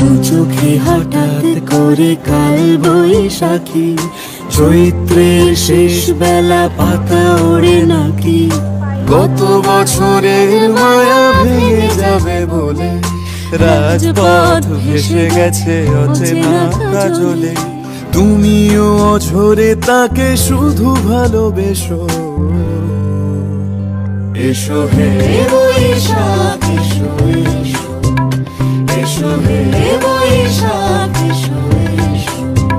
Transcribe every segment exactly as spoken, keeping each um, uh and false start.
চোখে হঠাৎ করে কাল বৈশাখী, চৈত্রের শেষ বেলা পাতা ওড়ে নাকি। গত বছরের মায়া ভেঙে যাবে বলে রাজপথ ভেসে গেছে অচেনা কাজলে। তুমিও অঝরে তাকে শুধু ভালোবেসো। এসো হে বৈশাখ এসো এসো, এসো হে বৈশাখ এসো এসো।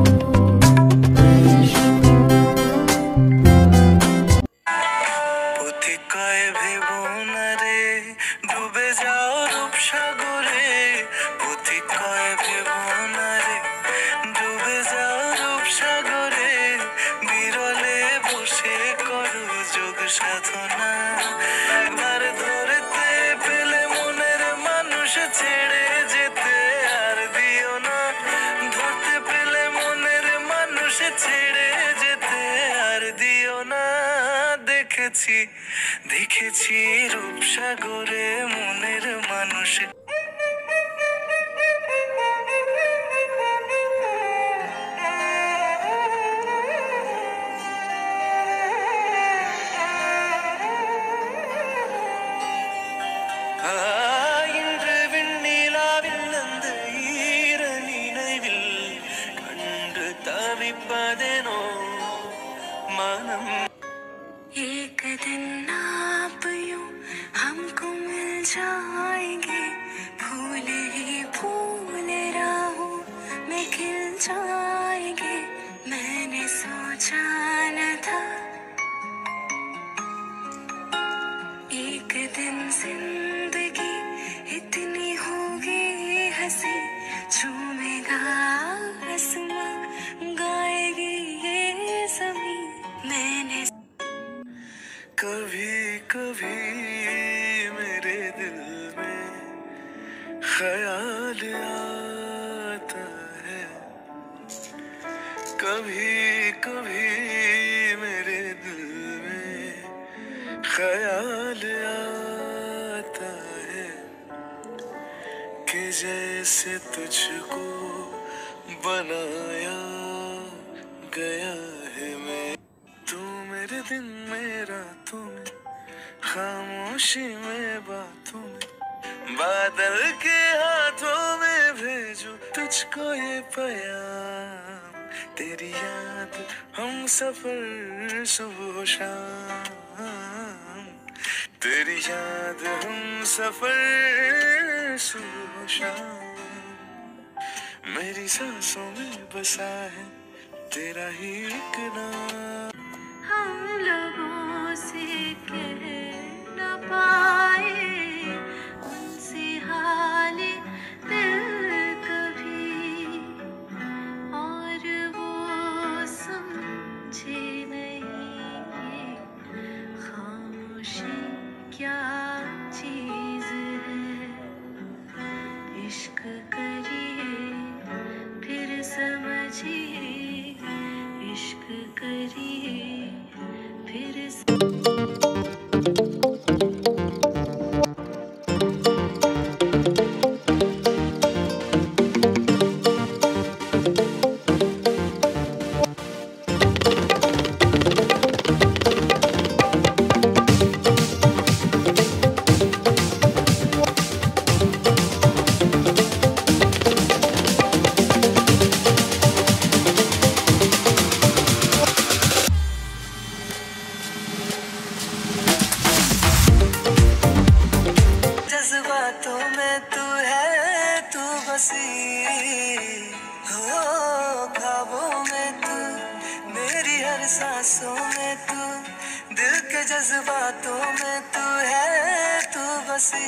পথিকায় ভেবো না রে ডুবে যাও রূপসাগরে, পথিকায় ভেবো না রে ডুবে যাও রূপসাগরে। বিরলে বসে করো যোগ সাধনা, একবার ধরতে পেলে মনের মানুষ ছেড়ে যেতে আর দিও না। ধরতে পেলে মনের মানুষ ছেড়ে যেতে আর দিও না। দেখেছি দেখেছি রূপসাগরে মনের মানুষ। இன்று விண்ணிலாவில் அந்த ஈர நினைவில் கண்டு தவிப்பதேனோ மனம்। एक दिन आप यूं हमको मिल जाएंगे, फूल ही फूल राहों में खिल जाएंगे। मैंने सोचा न था एक दिन जिंदगी इतनी होगी हंसी, झूमेगा आसमां गाएगी ये ज़मीं। मैंने कभी कभी मेरे दिल में ख्याल आता है, कभी कभी मेरे दिल में ख्याल आता है कि जैसे तुझको बनाया गया है मैं। तू मेरे दिन मेरा तुम्हें खामोशी में बातों में, बादल के हाथों में भेजू तुझको ये प्याम। तेरी याद हम सफर सुबह शाम, तेरी याद हम सफर सुबह शाम। मेरी सांसों में बसा है तेरा ही एक नाम। हम लोगों से कह न पाए उनसे हाल दिल कभी, और वो समझे नहीं खामोशी क्या चीज है। इश्क करिए फिर समझिए, इश्क करिए फिर जज्बातों में तू है तू बसी हो, ख्वाबों में तू मेरी हर सांसों में तू, दिल के जज्बातों में तू है तू बसी।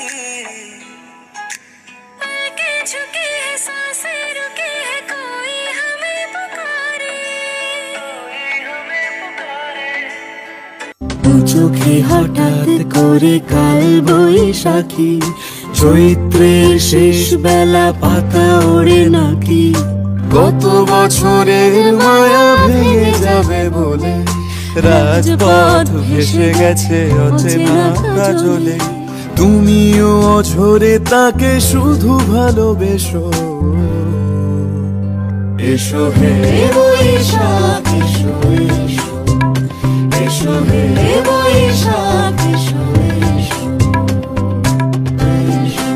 पलकें झुकी है सांसें रुकी है, कोई हमें पुकारे, कोई हमें पुकारे। চোখে হঠাৎ করে কাল বৈশাখী, চৈত্রের শেষ বেলা পাতা ওড়ে নাকি। গত বছরের মায়া ভেঙে যাবে বলে রাজপথ ভেসে গেছে অচেনা কাজলে। তুমিও অঝরে তাকে শুধু ভালোবেসো। এসো হে বৈশাখ এসো এসো, এসো হে বৈশাখ এসো এসো, এসো।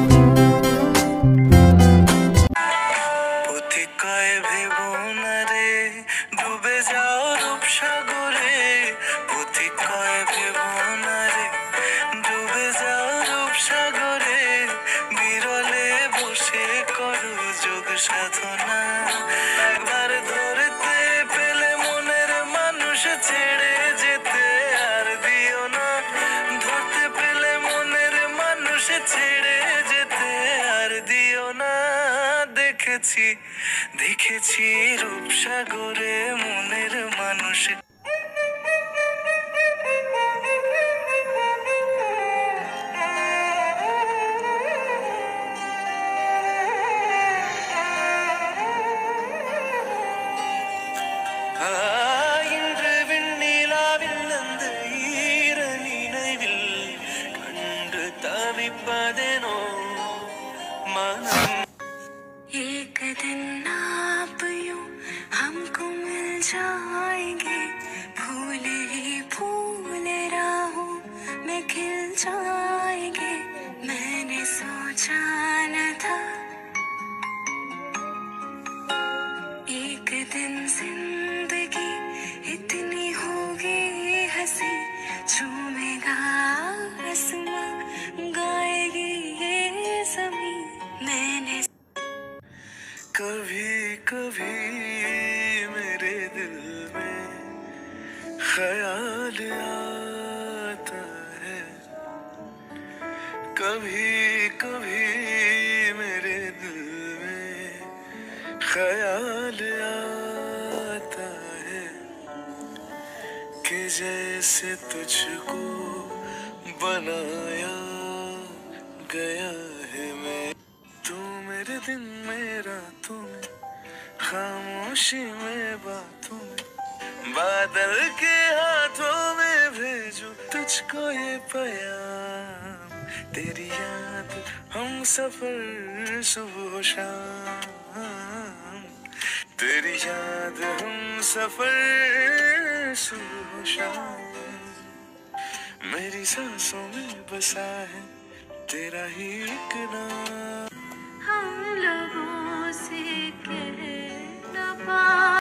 পুঁথি কয় ভেবো না রে ডুবে যাও রূপসাগরে, পুঁথি কয় ভেবো না রে ডুবে যাও রূপসাগরে, বিরলে বসে করো যোগ সাধনা। একবার ধরতে পেলে মনের মানুষ ছেড়ে যেতে আর দিও না, ধরতে পেলে মনের মানুষ ছেড়ে যেতে আর দিও না। দেখেছি দেখেছি রূপসাগরে মনের মানুষ। இன்று விண்ணிலாவில் அந்த ஈர நினைவில் கண்டு தவிப்பதெனோ மனம்। एक दिन आप यूं हमको मिल जाएंगे, फूल ही फूल राहों में खिल जाएंगे। मैंने सोचा न था एक दिन जिंदगी इतनी होगी हंसी, झूमेगा आसमां गाएगी ये ज़मीं। मैंने कभी कभी मेरे दिल में ख्याल आता है, कभी कभी मेरे दिल में ख्याल आता है कि जैसे तुझको बनाया गया है मैं। तू मेरे दिन में रातों में, खामोशी में बातों में, बादल के हाथों में भेजूं तुझको ये पैगाम। तेरी याद हम सफर सुबह शाम, तेरी याद हम सफर सुबह शाम। मेरी सांसों में बसा है तेरा ही एक नाम।